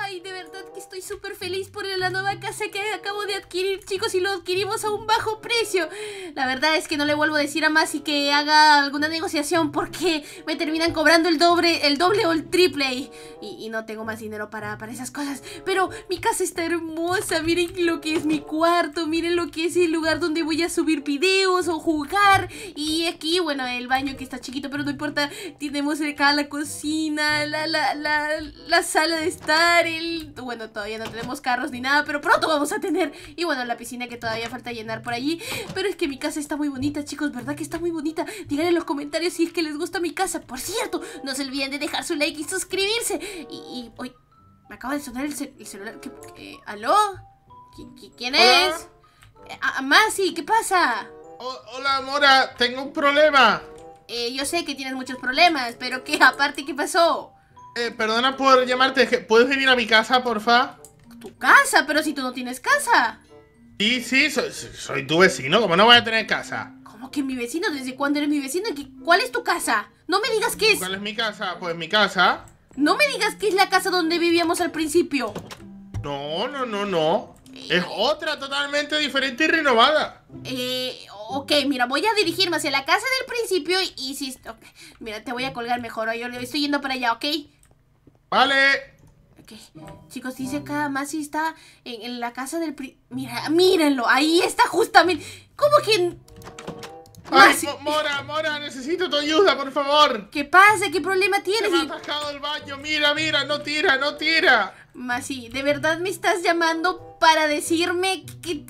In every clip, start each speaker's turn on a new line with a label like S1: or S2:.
S1: Ay, de verdad que estoy súper feliz por la nueva casa que acabo de adquirir, chicos, y lo adquirimos a un bajo precio. La verdad es que no le vuelvo a decir a Masi que haga alguna negociación porque me terminan cobrando el doble o el triple y no tengo más dinero para esas cosas. Pero mi casa está hermosa, miren lo que es mi cuarto, miren lo que es el lugar donde voy a subir videos o jugar. Y aquí, bueno, el baño que está chiquito, pero no importa, tenemos acá la cocina, la sala de estar, bueno, todavía no tenemos carros ni nada, pero pronto vamos a tener. Y bueno, la piscina que todavía falta llenar por allí. Pero es que mi casa está muy bonita, chicos, ¿verdad que está muy bonita? Díganle en los comentarios si es que les gusta mi casa. Por cierto, no se olviden de dejar su like y suscribirse. Uy, me acaba de sonar el celular. ¿Aló? ¿Quién es? Masi, ¿qué pasa?
S2: Hola, Mora, tengo un problema.
S1: Yo sé que tienes muchos problemas, pero ¿qué? Aparte, ¿qué pasó?
S2: Perdona por llamarte, ¿puedes venir a mi casa, porfa?
S1: ¿Tu casa? Pero si tú no tienes casa.
S2: Sí, soy tu vecino, ¿cómo no voy a tener casa?
S1: ¿Cómo que mi vecino? ¿Desde cuándo eres mi vecino? ¿Cuál es tu casa? No me digas que es...
S2: ¿Cuál es mi casa? Pues mi casa.
S1: No me digas que es la casa donde vivíamos al principio.
S2: No. Es otra totalmente diferente y renovada.
S1: Ok, mira, voy a dirigirme hacia la casa del principio y si... Okay, mira, te voy a colgar mejor, yo le estoy yendo para allá, ¿ok?
S2: Vale.
S1: Ok, chicos, dice acá, Masi está en la casa del Mira, mírenlo, ahí está justamente. ¿Cómo que...?
S2: Masi. Ay, Mora, necesito tu ayuda, por favor.
S1: ¿Qué pasa? ¿Qué problema tienes?
S2: Se me ha atascado el baño, mira, no tira.
S1: Masi, ¿de verdad me estás llamando para decirme que...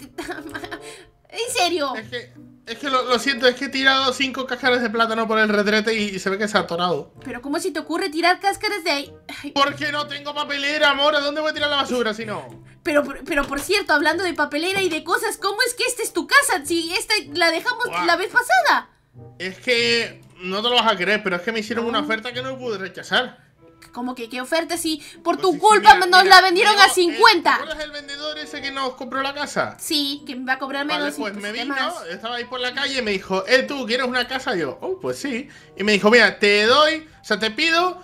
S1: ¿En serio?
S2: Es que lo siento, es que he tirado 5 cáscaras de plátano por el retrete y se ve que se ha atorado.
S1: ¿Pero cómo se te ocurre tirar cáscaras de ahí? Ay.
S2: Porque no tengo papelera, Mora, ¿dónde voy a tirar la basura si no?
S1: Pero por cierto, hablando de papelera y de cosas, ¿cómo es que esta es tu casa? Si esta la dejamos la vez pasada.
S2: Es que no te lo vas a creer, pero es que me hicieron una oferta que no pude rechazar.
S1: ¿Cómo que qué oferta? Si por tu culpa nos la vendieron a 50.
S2: ¿Te acuerdas del vendedor ese que nos compró la casa?
S1: Sí, que me va a cobrar menos.
S2: Vale, pues me vino, estaba ahí por la calle y me dijo, ¿tú quieres una casa? Y yo, pues sí. Y me dijo, mira, te pido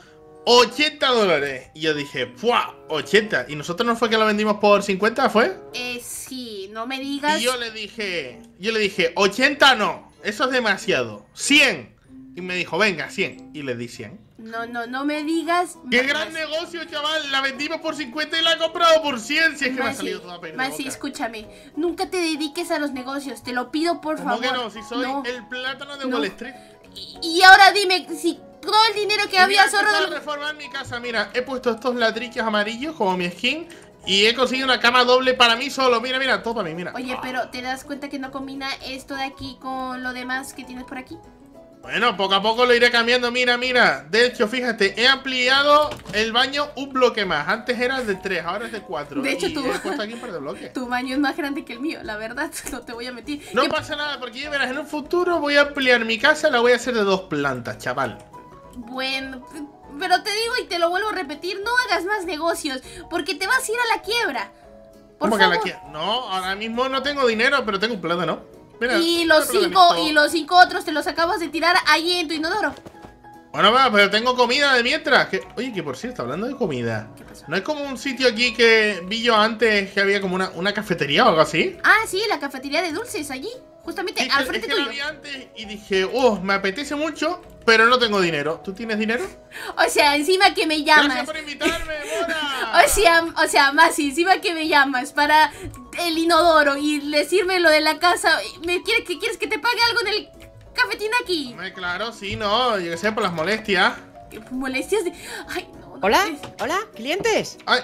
S2: $80. Y yo dije, ¡fua! 80. ¿Y nosotros no fue que lo vendimos por 50, fue?
S1: Sí, no me digas.
S2: Y yo le dije, 80 no, eso es demasiado. 100. Y me dijo, venga, 100. Y le di 100.
S1: No me digas.
S2: ¡Qué gran negocio, chaval! La vendimos por 50 y la he comprado por 100. Si es que me ha salido toda pena.
S1: Masi, escúchame. Nunca te dediques a los negocios. Te lo pido, por favor.
S2: ¿Cómo que no? Si soy el plátano de Wall Street.
S1: Y ahora dime, si todo el dinero que había ahorrado...
S2: reformar mi casa. Mira, he puesto estos ladrillos amarillos como mi skin. Y he conseguido una cama doble para mí solo. Mira, todo para mí, mira.
S1: Oye, pero ¿te das cuenta que no combina esto de aquí con lo demás que tienes por aquí?
S2: Bueno, poco a poco lo iré cambiando, mira. De hecho, fíjate, he ampliado el baño un bloque más. Antes era de 3, ahora es de 4.
S1: De hecho,
S2: he puesto aquí un par de bloques.
S1: Tu baño es más grande que el mío, la verdad, no te voy a mentir.
S2: No pasa nada, porque ya verás, en un futuro voy a ampliar mi casa, la voy a hacer de 2 plantas, chaval.
S1: Bueno, pero te digo y te lo vuelvo a repetir, no hagas más negocios, porque te vas a ir a la quiebra.
S2: ¿Cómo que a la quiebra? No, ahora mismo no tengo dinero, pero tengo un plátano. Mira,
S1: y los 5 otros te los acabas de tirar ahí en tu inodoro.
S2: Bueno, va, pero tengo comida de mientras. Oye, que por cierto, hablando de comida,
S1: ¿qué pasó?
S2: ¿no hay como un sitio aquí que vi yo antes que había como una cafetería o algo así?
S1: Ah, sí, la cafetería de dulces allí, justamente al frente tuyo.
S2: La vi antes y dije, me apetece mucho, pero no tengo dinero. ¿Tú tienes dinero?
S1: O sea, encima que me llamas.
S2: Gracias por invitarme, Mora.
S1: o sea, Masi, encima que me llamas para el inodoro y decirme lo de la casa, ¿quieres que te pague algo en el cafetín aquí?
S2: Claro, sí, no, yo que sé, por las molestias.
S1: ¿Qué molestias de...? Ay, no.
S3: Hola, clientes.
S2: Ay,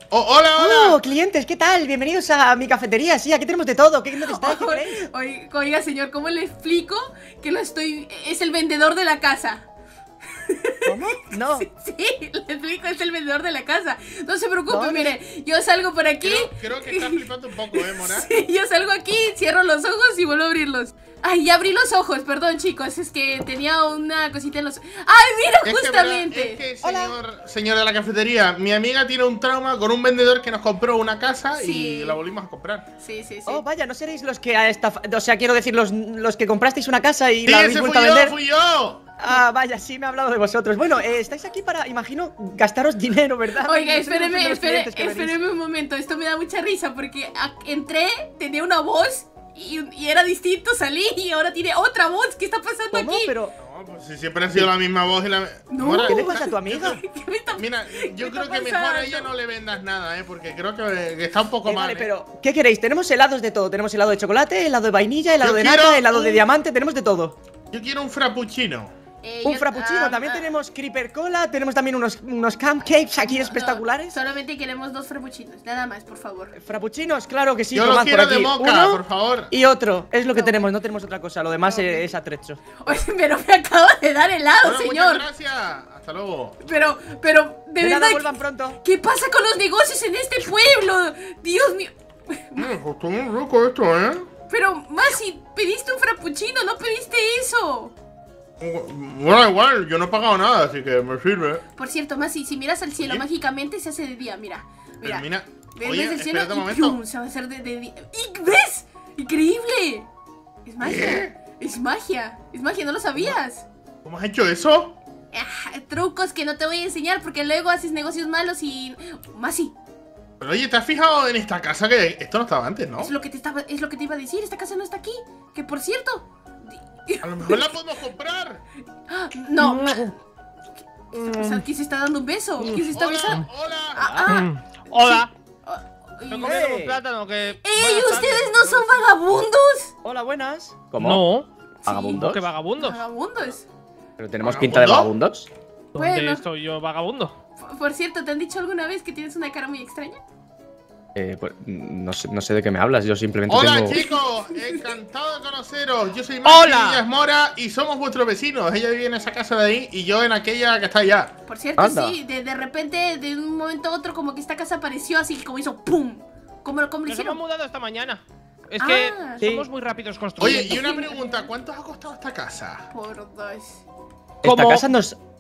S2: hola.
S3: Clientes, ¿qué tal? Bienvenidos a mi cafetería. Sí, aquí tenemos de todo. ¿Qué necesitáis? ¿Qué queréis?
S1: Oiga, señor, ¿cómo le explico que es el vendedor de la casa?
S3: ¿Cómo? No.
S1: Sí, le explico, es el vendedor de la casa. No se preocupe, mire, yo salgo por aquí.
S2: Creo que está flipando un poco, Mora.
S1: Sí, yo salgo aquí, cierro los ojos y vuelvo a abrirlos. Ay, ya abrí los ojos, perdón, chicos, es que tenía una cosita en los... ¡Ay, mira, justamente!
S2: Es que, señor de la cafetería, mi amiga tiene un trauma con un vendedor que nos compró una casa y la volvimos a comprar.
S1: Sí.
S3: Oh, vaya, ¿no seréis los que o sea, quiero decir, los que comprasteis una casa y la habéis vuelto a vender?
S2: ¡Fui yo!
S3: Ah, vaya, sí me ha hablado de vosotros. Bueno, estáis aquí para, imagino, gastaros dinero, ¿verdad?
S1: Oiga,
S3: Yo soy uno de los clientes que venís.
S1: espéreme un momento. Esto me da mucha risa porque entré, tenía una voz y era distinto, salí y ahora tiene otra voz. ¿Qué está pasando
S3: ¿Cómo?
S1: aquí?
S3: Pero,
S2: No, pues si siempre ha sido la misma voz y la.
S1: No.
S2: Mora,
S3: ¿qué le pasa a tu amiga?
S1: ¿Qué me está
S2: Mira, yo
S1: ¿Qué
S2: creo
S1: está
S2: que mejor a
S1: pasando?
S2: ella no le vendas nada, porque creo que está un poco mal.
S3: Vale, pero, ¿qué queréis? Tenemos helados de todo. Tenemos helado de chocolate, helado de vainilla, helado
S2: Yo
S3: de
S2: quiero
S3: nata, helado de
S2: un-
S3: diamante, tenemos de todo.
S2: Yo quiero un frappuccino.
S3: Un frappuccino, también tenemos creeper cola, tenemos también unos cupcakes aquí espectaculares.
S1: Solamente queremos 2 frappuccinos, nada más, por favor.
S3: Frappuccinos, claro que sí,
S2: Yo lo
S3: tomad
S2: quiero
S3: por
S2: de
S3: aquí.
S2: moca,
S3: Uno
S2: por favor.
S3: y otro, es lo que
S1: No.
S3: tenemos, no tenemos otra cosa, lo demás es atrecho.
S1: Oye, pero me acaba de dar helado,
S2: Bueno,
S1: señor.
S2: muchas gracias. Hasta luego.
S1: Pero, de
S3: De nada,
S1: verdad,
S3: vuelvan pronto.
S1: ¿qué pasa con los negocios en este pueblo? Dios mío.
S2: Está muy rico esto,
S1: Pero, Masi, pediste un frappuccino, no pediste eso.
S2: Bueno, igual, yo no he pagado nada, así que me sirve.
S1: Por cierto, Masi, si miras al cielo
S2: ¿Qué?
S1: mágicamente se hace de día, mira.
S2: Pero
S1: Mira.
S2: mira,
S1: Ves
S2: oye,
S1: el cielo
S2: espérate un
S1: y
S2: momento.
S1: ¡pum! Se va a hacer de día. ¿Y ves? ¡Increíble! Es magia.
S2: ¿Qué?
S1: Es magia. Es magia, ¿no lo sabías?
S2: ¿Cómo has hecho eso?
S1: Trucos que no te voy a enseñar porque luego haces negocios malos y... Masi,
S2: Pero oye, ¿te has fijado en esta casa que esto no estaba antes, no?
S1: es lo que te iba a decir. Esta casa no está aquí. Que por cierto...
S2: A lo mejor la podemos comprar.
S1: No. O sea, ¿quién se está dando un beso? ¿Quién se está
S2: Hola,
S1: besando?
S2: hola.
S4: Hola.
S1: Ay,
S4: Me he
S1: ey,
S4: comido un plátano que.
S1: ¿ustedes no son vagabundos?
S3: Hola, buenas.
S4: No.
S3: ¿Vagabundos?
S4: ¿Qué vagabundos?
S1: Vagabundos.
S3: ¿Pero tenemos pinta de vagabundos?
S4: ¿Dónde
S1: Bueno.
S4: estoy yo vagabundo?
S1: Por cierto, ¿te han dicho alguna vez que tienes una cara muy extraña?
S3: Pues no sé de qué me hablas, yo simplemente
S2: Hola,
S3: tengo...
S2: chicos. Encantado de conoceros. Yo soy
S4: Hola.
S2: Maxi Díaz Mora y somos vuestros vecinos. Ella vive en esa casa de ahí y yo en aquella que está allá.
S1: Por cierto,
S3: Anda.
S1: sí, de repente, de un momento a otro, como que esta casa apareció así, como hizo ¡pum! ¿Cómo lo
S4: Nos hemos
S1: hicieron?
S4: mudado esta mañana. Es
S1: Ah,
S4: que
S3: sí.
S4: somos muy rápidos construyendo.
S2: Oye, y una pregunta. ¿Cuánto os ha costado esta casa?
S1: Por dos.
S3: Esta
S4: ¿Cómo?
S3: casa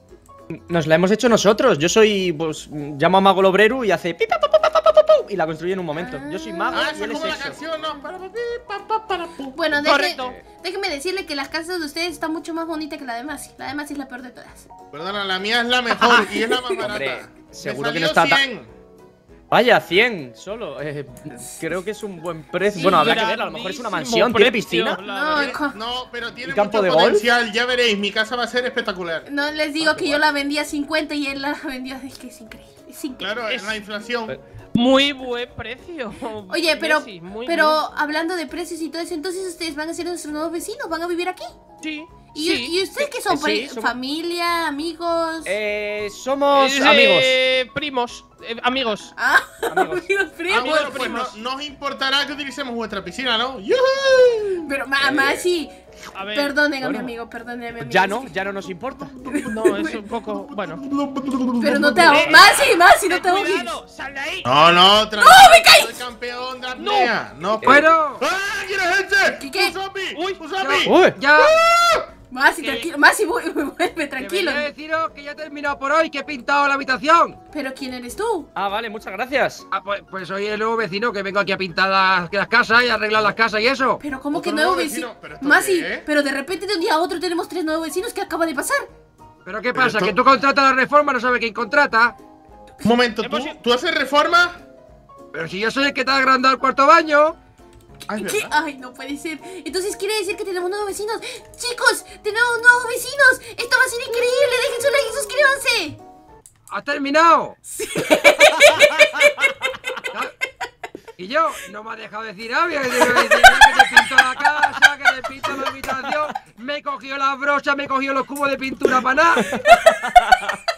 S3: nos la hemos hecho nosotros. Yo soy, pues, llamo a Mago Lobreru y hace pipa, pa, pa, pa, pa, pa, pa, y la construye en un momento. Yo soy mago
S2: Ah,
S3: y
S2: esa
S3: él
S2: es
S3: es
S2: como la
S3: eso.
S2: canción, ¿no? Para, pu.
S1: Bueno,
S4: Correcto.
S1: déjeme decirle que las casas de ustedes están mucho más bonitas que la de Masi. La de Masi es la peor de todas.
S2: Perdona, la mía es la mejor y es la más barata.
S3: Hombre,
S2: Me
S3: seguro que
S2: salió
S3: no está tan-
S2: 100.
S3: Vaya, 100 solo. Creo que es un buen precio.
S1: Sí,
S3: bueno, habrá que verlo. A lo mejor es una
S4: grandísimo
S3: mansión. ¿Tiene
S4: precio,
S3: piscina?
S4: la
S1: No,
S4: verdad.
S2: No, pero tiene
S3: ¿Y campo
S2: mucho
S3: de golf?
S2: potencial. Ya veréis, mi casa va a ser espectacular.
S1: No les digo que yo la vendí a 50 y él la vendió. Es que es increíble. Es increíble.
S2: Claro, es
S4: Es-
S2: la inflación.
S4: Muy buen precio.
S1: Oye, pero,
S4: Messi, muy
S1: pero
S4: bien.
S1: hablando de precios y todo eso, entonces ustedes van a ser nuestros nuevos vecinos, van a vivir aquí.
S4: Sí.
S1: ¿Y,
S4: sí.
S1: y ustedes qué son?
S3: Sí, somos-
S1: ¿Familia? ¿Amigos?
S3: Somos amigos.
S4: Primos. Amigos.
S1: Ah,
S3: amigos.
S1: amigos
S2: Ah,
S1: primos.
S2: bueno, pues
S4: primos.
S2: no os importará que utilicemos vuestra piscina, ¿no? ¡Yujú!
S1: Pero más sí.
S4: A ver.
S1: Perdonen a mi
S3: bueno.
S1: amigo, perdonen a mi amigo.
S3: Ya no nos importa.
S4: No, es un poco. Bueno.
S1: Pero no te ahogues. Más sí, no te ahogues.
S4: ¡Cuidado! ¡Sal de ahí!
S2: No, tranquilo. ¡No, me caí! Soy campeón de apnea. No,
S5: Bueno,
S2: ¡Ah! ¿Quién es este?
S1: ¿Qué?
S2: ¡Un zombie!
S4: Uy,
S2: ¡Un zombie!
S3: Uy,
S5: ya
S1: Más y
S4: ¿Qué?
S1: tranquilo. Más y vuelve, tranquilo.
S5: debería deciros que ya he terminado por hoy, que he pintado la habitación.
S1: Pero ¿quién eres tú?
S3: vale, muchas gracias.
S5: Pues soy el nuevo vecino que vengo aquí a pintar las casas y a arreglar las casas y eso.
S1: Pero ¿cómo que
S2: Otro
S1: nuevo
S2: nuevo
S1: vecino?
S2: vecino, ¿pero esto
S1: Más
S2: qué
S1: y,
S2: es?
S1: pero de repente de un día a otro tenemos 3 nuevos vecinos. ¿Qué acaba de pasar?
S5: Pero ¿qué
S2: Pero
S5: pasa?
S2: esto-
S5: Que tú contratas la reforma, no sabes quién contrata.
S2: Un momento, ¿tú haces reforma?
S5: Pero si yo soy el que te ha agrandado el cuarto baño.
S2: Ay,
S1: ¿Qué?
S2: ¿verdad?
S1: Ay, no puede ser. Entonces quiere decir que tenemos nuevos vecinos. Chicos, tenemos nuevos vecinos. Esto va a ser increíble. Dejen su like y suscríbanse.
S5: ¿Has terminado? Y yo no me ha dejado decir nada, que te pinto la casa, que te pinto la habitación, me he cogido las brochas, me he cogido los cubos de pintura para nada.